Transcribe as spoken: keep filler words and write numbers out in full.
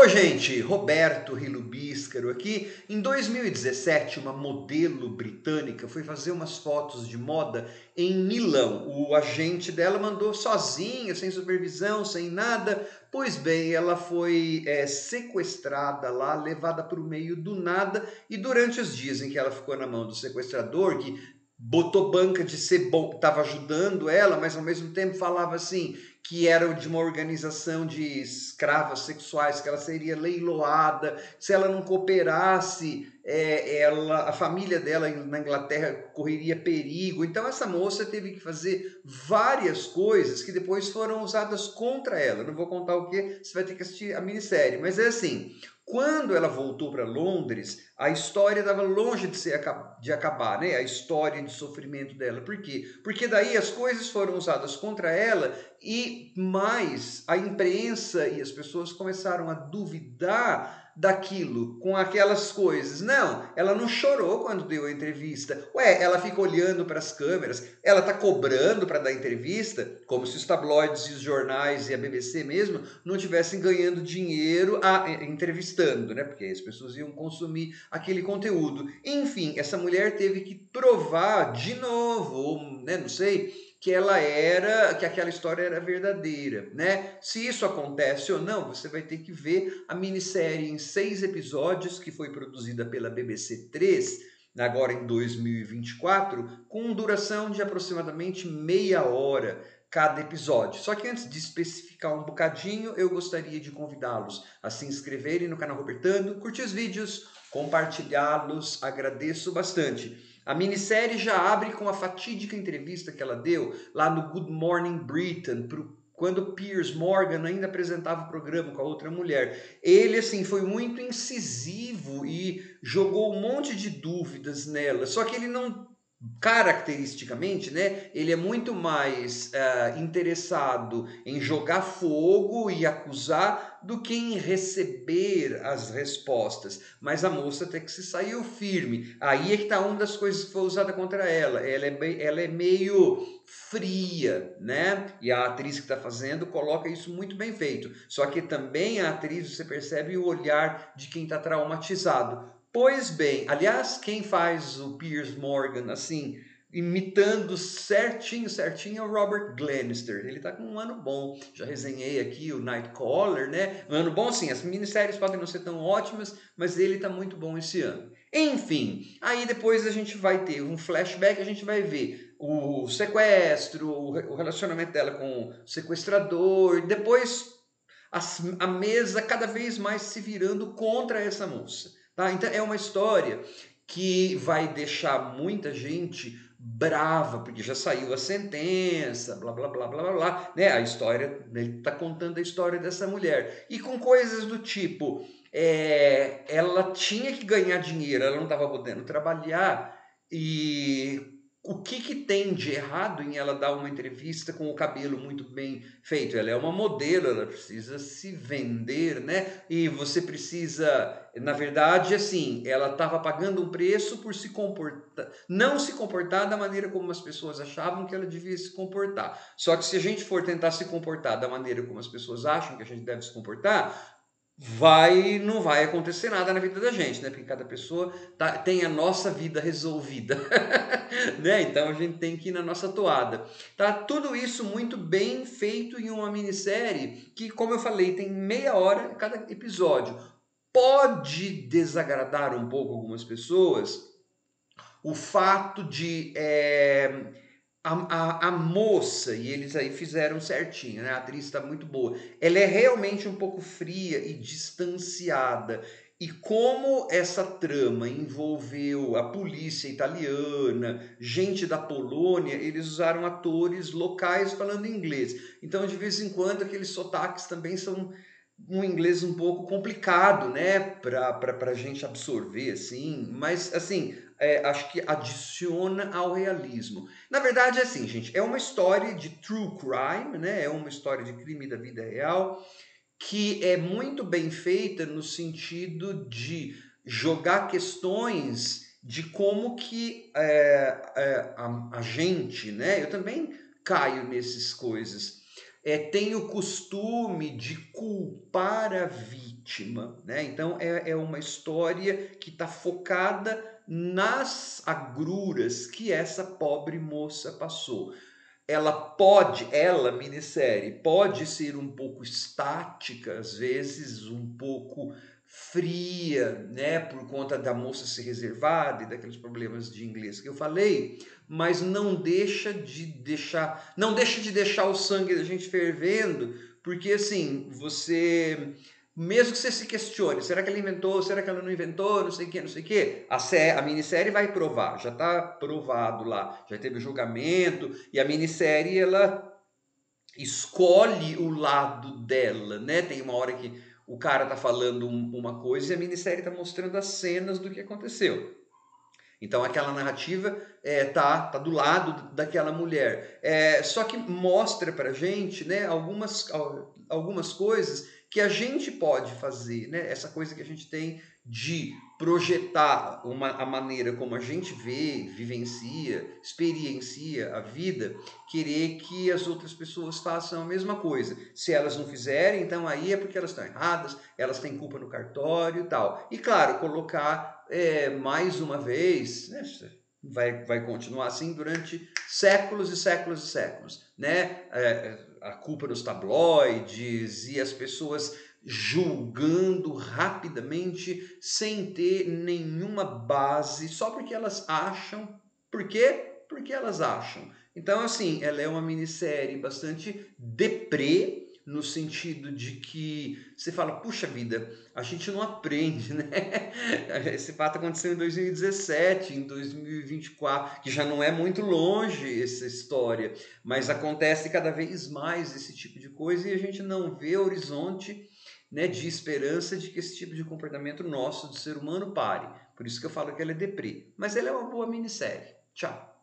Oi, gente, Roberto Rilubíscaro aqui. Em dois mil e dezessete, uma modelo britânica foi fazer umas fotos de moda em Milão. O agente dela mandou sozinha, sem supervisão, sem nada. Pois bem, ela foi é, sequestrada lá, levada para o meio do nada, e durante os dias em que ela ficou na mão do sequestrador, que botou banca de ser bom, estava ajudando ela, mas ao mesmo tempo falava assim que era de uma organização de escravas sexuais, que ela seria leiloada, se ela não cooperasse, é, ela, a família dela na Inglaterra correria perigo. Então essa moça teve que fazer várias coisas que depois foram usadas contra ela. Não vou contar o que, você vai ter que assistir a minissérie, mas é assim, quando ela voltou para Londres, a história estava longe de, ser, de acabar, né? A história de sofrimento dela. Por quê? Porque daí as coisas foram usadas contra ela e mais a imprensa e as pessoas começaram a duvidar daquilo, com aquelas coisas. Não, ela não chorou quando deu a entrevista. Ué, ela fica olhando para as câmeras, ela está cobrando para dar entrevista, como se os tabloides e os jornais e a B B C mesmo não estivessem ganhando dinheiro a, entrevistando, né? Porque as pessoas iam consumir aquele conteúdo. Enfim, essa mulher teve que provar de novo, ou, né, não sei, que ela era, que aquela história era verdadeira, né? Se isso acontece ou não, você vai ter que ver a minissérie em seis episódios que foi produzida pela B B C três, agora em dois mil e vinte e quatro, com duração de aproximadamente meia hora cada episódio. Só que antes de especificar um bocadinho, eu gostaria de convidá-los a se inscreverem no canal Robertando, curtir os vídeos, compartilhá-los, agradeço bastante. A minissérie já abre com a fatídica entrevista que ela deu lá no Good Morning Britain, pro, quando Piers Morgan ainda apresentava o programa com a outra mulher. Ele, assim, foi muito incisivo e jogou um monte de dúvidas nela, só que ele não... caracteristicamente, né, ele é muito mais uh, interessado em jogar fogo e acusar do que em receber as respostas. Mas a moça até que se saiu firme. Aí é que está uma das coisas que foi usada contra ela. Ela é, bem, ela é meio fria, né? E a atriz que está fazendo coloca isso muito bem feito. Só que também a atriz, você percebe o olhar de quem está traumatizado. Pois bem, aliás, quem faz o Piers Morgan assim, imitando certinho, certinho, é o Robert Glenister. Ele tá com um ano bom. Já resenhei aqui o Nightcrawler, né? Um ano bom, sim. As minisséries podem não ser tão ótimas, mas ele tá muito bom esse ano. Enfim, aí depois a gente vai ter um flashback, a gente vai ver o sequestro, o relacionamento dela com o sequestrador, depois a mesa cada vez mais se virando contra essa moça. Tá? Então é uma história que vai deixar muita gente brava, porque já saiu a sentença, blá, blá, blá, blá, blá, blá, né? A história, ele está contando a história dessa mulher. E com coisas do tipo, é, ela tinha que ganhar dinheiro, ela não estava podendo trabalhar, e o que, que tem de errado em ela dar uma entrevista com o cabelo muito bem feito? Ela é uma modelo, ela precisa se vender, né? E você precisa, na verdade, assim, ela estava pagando um preço por se comportar, não se comportar da maneira como as pessoas achavam que ela devia se comportar. Só que se a gente for tentar se comportar da maneira como as pessoas acham que a gente deve se comportar, vai, não vai acontecer nada na vida da gente, né? Porque cada pessoa tá, tem a nossa vida resolvida, né? Então a gente tem que ir na nossa toada. Tá tudo isso muito bem feito em uma minissérie que, como eu falei, tem meia hora cada episódio. Pode desagradar um pouco algumas pessoas o fato de é, a, a, a moça, e eles aí fizeram certinho, né? A atriz está muito boa. Ela é realmente um pouco fria e distanciada. E como essa trama envolveu a polícia italiana, gente da Polônia, eles usaram atores locais falando inglês. Então, de vez em quando, aqueles sotaques também são um inglês um pouco complicado, né, para a gente absorver, assim, mas, assim, é, acho que adiciona ao realismo. Na verdade, é assim, gente, é uma história de true crime, né, é uma história de crime da vida real, que é muito bem feita no sentido de jogar questões de como que é, é, a, a gente, né, eu também caio nessas coisas, é, tem o costume de culpar a vítima. vítima, né? Então é, é uma história que está focada nas agruras que essa pobre moça passou. Ela pode, ela, minissérie, pode ser um pouco estática, às vezes um pouco fria, né, por conta da moça ser reservada e daqueles problemas de inglês que eu falei, mas não deixa de deixar, não deixa de deixar o sangue da gente fervendo, porque assim, você, mesmo que você se questione, será que ela inventou, será que ela não inventou, não sei o que, não sei o que, a, sé, a minissérie vai provar, já está provado lá, já teve julgamento, e a minissérie, ela escolhe o lado dela, né? Tem uma hora que o cara tá falando uma coisa e a minissérie tá mostrando as cenas do que aconteceu. Então aquela narrativa é, tá, tá do lado daquela mulher. É, só que mostra pra gente, né, algumas, algumas coisas que a gente pode fazer, né? Essa coisa que a gente tem de projetar uma, a maneira como a gente vê, vivencia, experiencia a vida, querer que as outras pessoas façam a mesma coisa. Se elas não fizerem, então aí é porque elas estão erradas, elas têm culpa no cartório e tal. E claro, colocar é, mais uma vez, né, vai, vai continuar assim durante séculos e séculos e séculos, né? É, a culpa nos tabloides e as pessoas julgando rapidamente sem ter nenhuma base, só porque elas acham. Por quê? Porque elas acham. Então, assim, ela é uma minissérie bastante deprê, no sentido de que você fala, puxa vida, a gente não aprende, né? Esse fato aconteceu em dois mil e dezessete, em dois mil e vinte e quatro, que já não é muito longe essa história, mas acontece cada vez mais esse tipo de coisa e a gente não vê horizonte, né, de esperança de que esse tipo de comportamento nosso, do ser humano, pare. Por isso que eu falo que ela é deprê. Mas ela é uma boa minissérie. Tchau.